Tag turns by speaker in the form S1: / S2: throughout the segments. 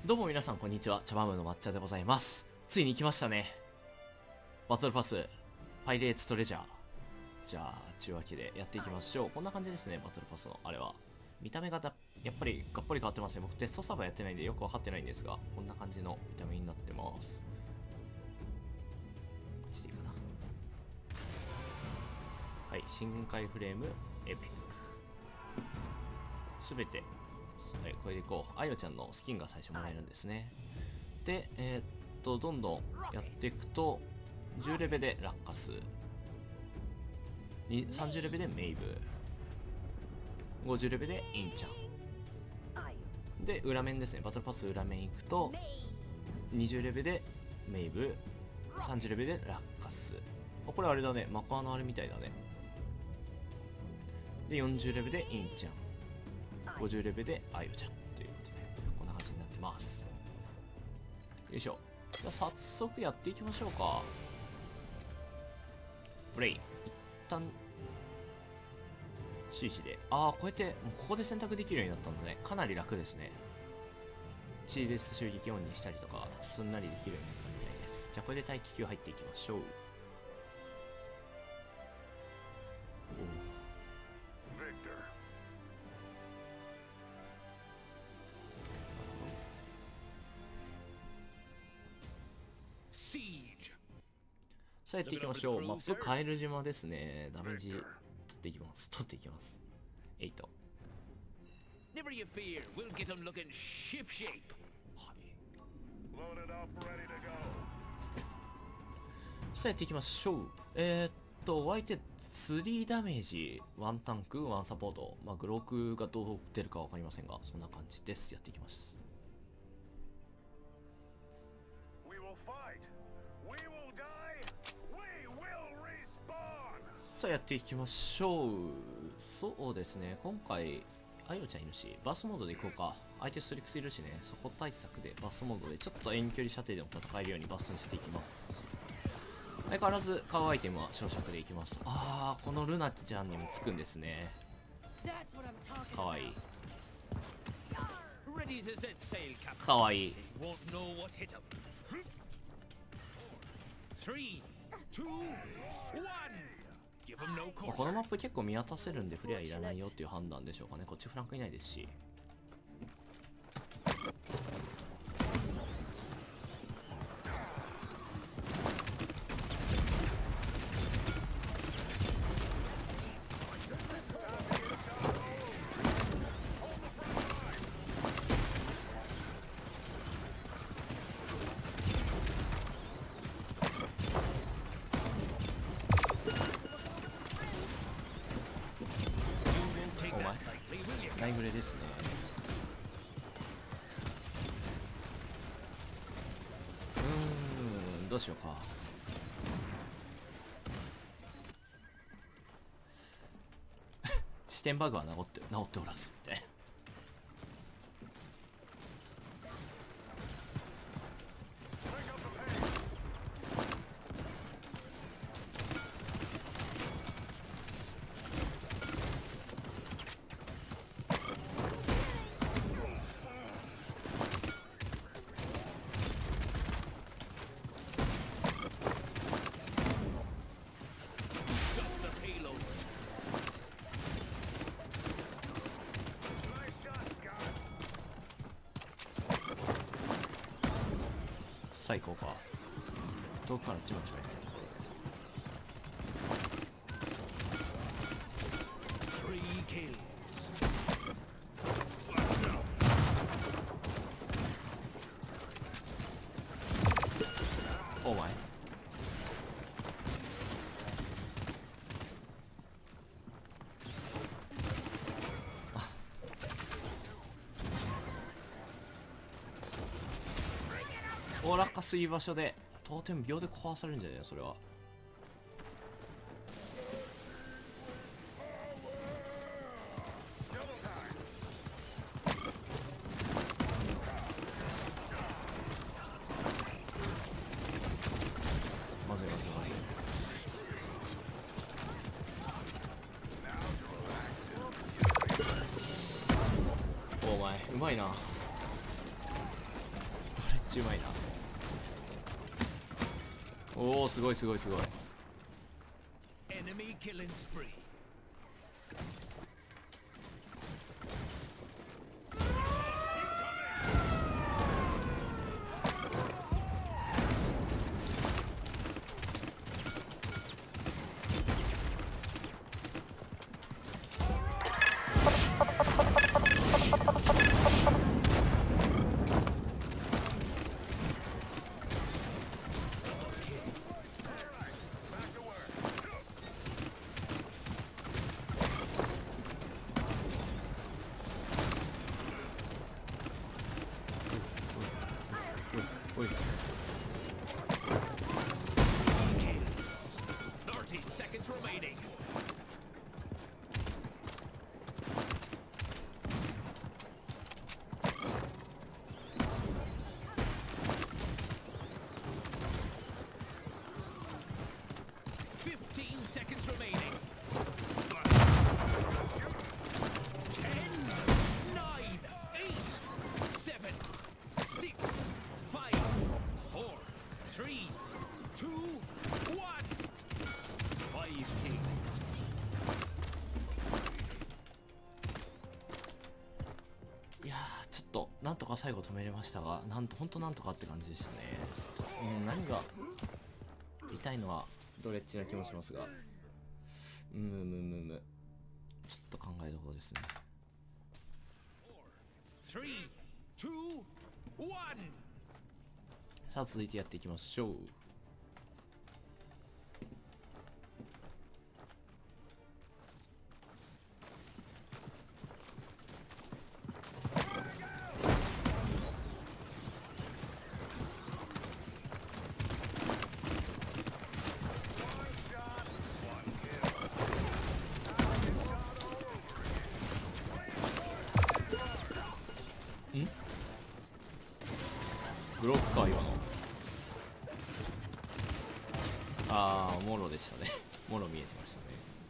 S1: どうも皆さんこんにちは、茶番部の抹茶でございます。ついに来ましたね。バトルパス、パイレーツトレジャー。じゃあ、というわけでやっていきましょう。こんな感じですね、バトルパスのあれは。見た目がやっぱりがっぽり変わってますね。僕テストサーバーやってないんでよくわかってないんですが、こんな感じの見た目になってます。こっちでいいかな。はい、深海フレーム、エピック。すべて、はい、これでいこう。あよちゃんのスキンが最初もらえるんですね。で、どんどんやっていくと、10レベでラッカス、30レベでメイブ、50レベでインちゃん。で、裏面ですね。バトルパス裏面行くと、20レベでメイブ、30レベでラッカス。あ、これあれだね。マカーのあれみたいだね。で、40レベでインちゃん。50レベであよちゃん。ということで、こんな感じになってます。よいしょ。じゃあ早速やっていきましょうか。プレイ。一旦、CC で。ああ、こうやって、もうここで選択できるようになったんだね。かなり楽ですね。シーレス襲撃オンにしたりとか、すんなりできるようになったみたいです。じゃあこれで待機級入っていきましょう。さあやっていきましょう。マップカエル島ですね。ダメージ取っていきます。取っていきます。8。
S2: Never you fear, we'll get them looking ship-shape.
S1: はい。さあやっていきましょう。相手3ダメージ、1タンク、1サポート。まあ、グロークがどう出るかわかりませんが、そんな感じです。やっていきます。さあやっていきましょう。そうですね、今回あよちゃんいるしバーストモードでいこうか。相手ストリックスいるしね、そこ対策でバーストモードでちょっと遠距離射程でも戦えるようにバーストにしていきます。相変わらず買うアイテムは小尺でいきます。ああ、このルナちゃんにもつくんですね。かわいいかわいい。このマップ結構見渡せるんでフレアいらないよっていう判断でしょうかね。こっちフランクいないですし。ライブレですね。どうしようか。視点バグは治っておらずみたいな。さあ行こうか。遠くからチバチバやってる。お前おらかすい場所で当店秒で壊されるんじゃないのそれは。まずいまずいまずい。お前うまいな。 ちうまいな。おお、すごいすごいすごい。
S2: Enemy killing spree.
S1: なんとか最後止めれましたが、本当なんとかって感じでしたね。何が痛いのはドレッジな気もしますが、ちょっと考えどころですね。さあ続いてやっていきましょう。ブロックか今の。ああ、モロでしたね。モロ見えてましたね。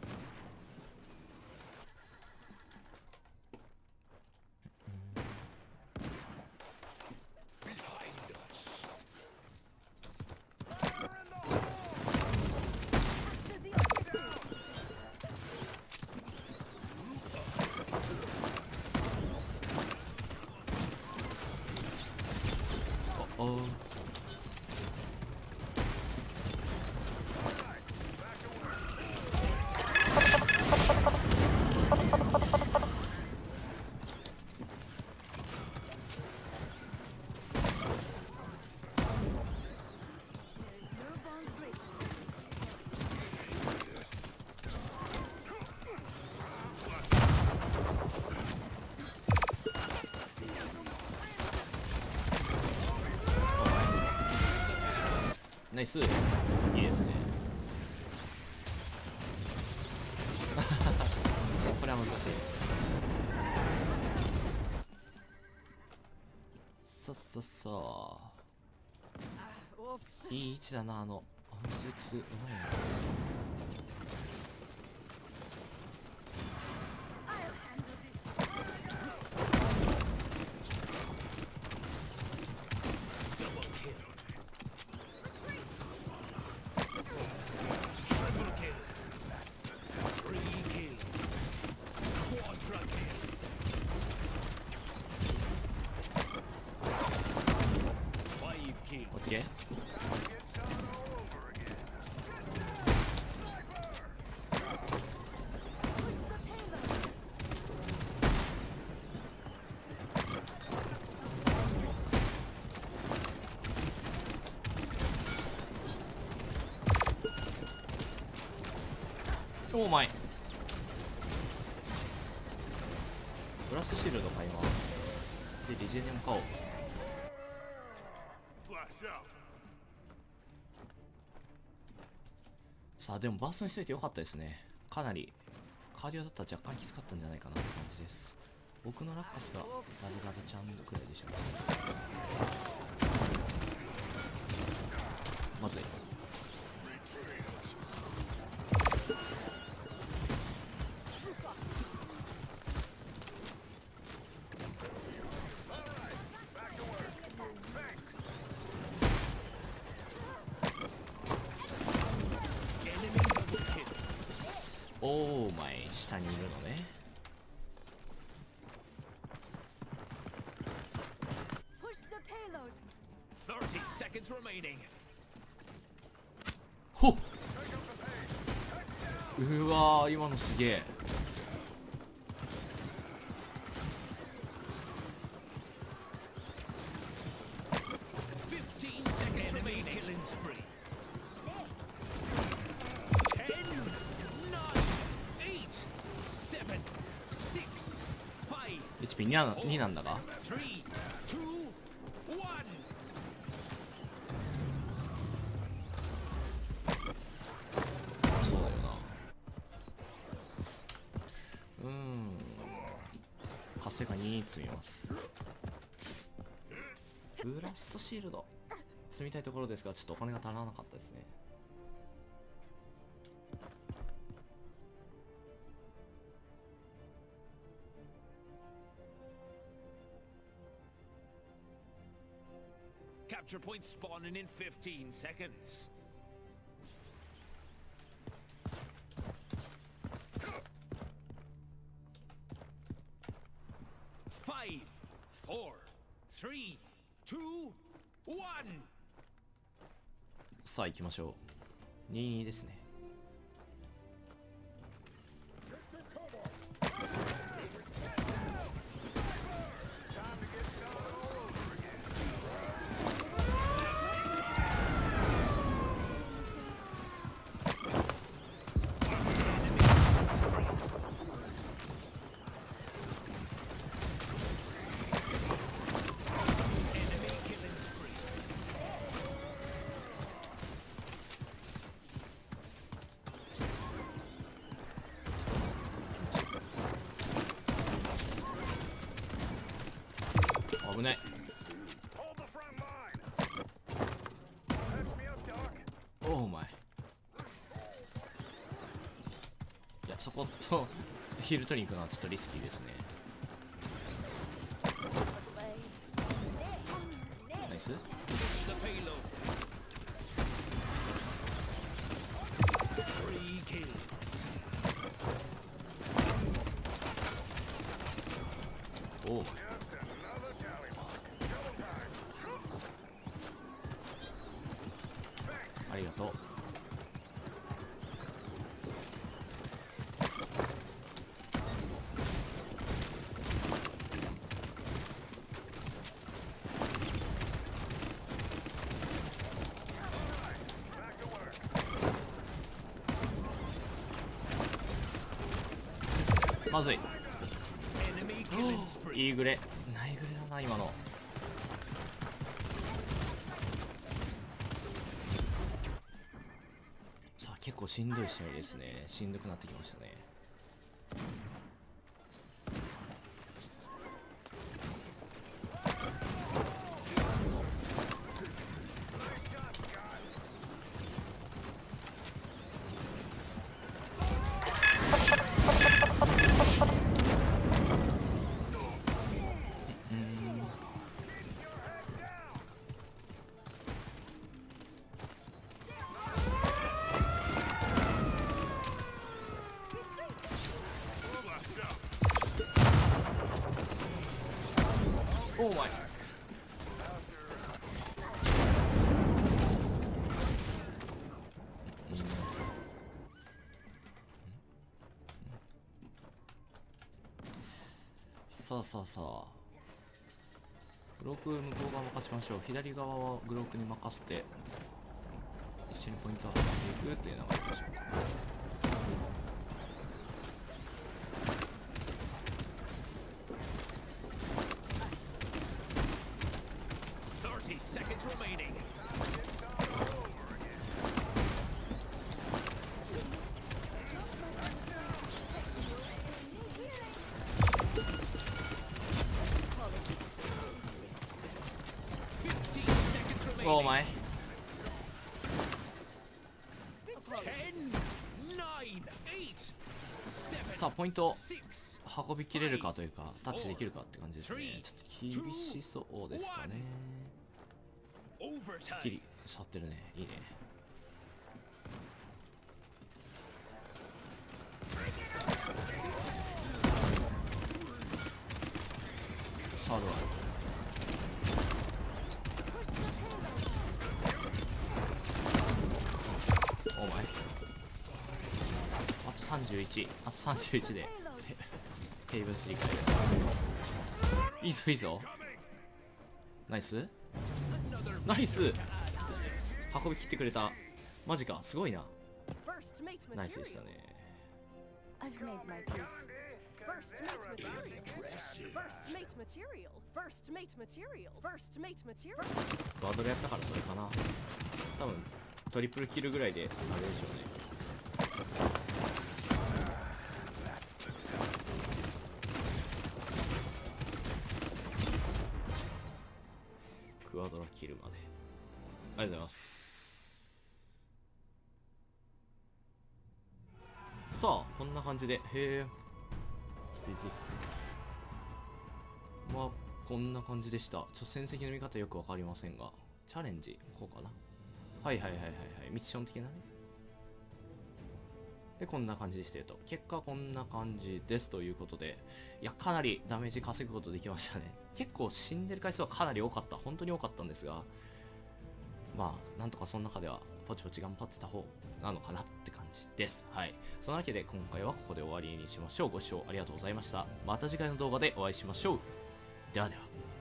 S1: ナイス、いいですね。これは難しい。いい位置だな、スリックスうまいな。お前ブラストシールド買います。でリジェネも買おう。さあでもバーストにしといてよかったですね。かなりカーディオだったら若干きつかったんじゃないかなって感じです。僕のラッカスがラブラブちゃんくらいでしょう。まずい。 下にいるのね。
S2: 30 seconds remaining.
S1: ほっ、うわー、今のすげえ。
S2: 15 seconds remaining. Killing spree. 10, 9, 8, 7, 6, 5,
S1: HP2 なんだが、
S2: 3, 2, 1.
S1: そうだよな。活性化2積みます。ブラストシールド積みたいところですが、ちょっとお金が足らなかったですね。
S2: Capture point spawning in 15 seconds. Five, four, three, two, one.
S1: さあ行きましょう。22ですね。危ない。おお前。いや、そことヒール取りに行くのはちょっとリスキーですね。ナイス。
S2: The payload. 3 kills.
S1: おお前。ありがとう。まずい。
S2: Enemy killing spree.
S1: いいグレ、ないグレだな今の。さあ結構しんどい試合ですね。しんどくなってきましたね。おお前。さあさあさあ、グローク向こう側任せましょう。左側はグロークに任せて一緒にポイントを上げていくという流れでしょうか。
S2: 30 seconds remaining. 15 seconds
S1: おお
S2: remaining.
S1: 前。
S2: 10, 9, 8,
S1: さあ
S2: 7,
S1: ポイント
S2: 6,
S1: 運びきれるかというかタッチできるかって感じですね。ちょっと厳しそうですかね。き
S2: overtime.
S1: り触ってるね。いいね。 サードはお前あと31、あと31でヘイブン3回いいぞいいぞ、ナイスナイス、運び切ってくれた、マジか、すごいな、ナイスでしたね。ガードルやったからそれかな、多分トリプルキルぐらいであれでしょうね。クワドラキルまでありがとうございます。さあこんな感じで、へえついついまあこんな感じでした。戦績の見方よくわかりませんが、チャレンジこうかな、はいはいはいはいはい、ミッション的なね。でこんな感じでしたよと、結果こんな感じですということで、いやかなりダメージ稼ぐことできましたね。結構死んでる回数はかなり多かった、本当に多かったんですが、まあなんとかその中ではポチポチ頑張ってた方なのかなって感じです。はい、そのわけで今回はここで終わりにしましょう。ご視聴ありがとうございました。また次回の動画でお会いしましょう。ではでは。